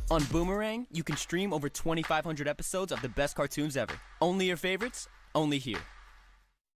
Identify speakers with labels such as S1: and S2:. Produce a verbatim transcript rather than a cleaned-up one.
S1: On Boomerang, you can stream over twenty-five hundred episodes of the best cartoons ever. Only your favorites, only here.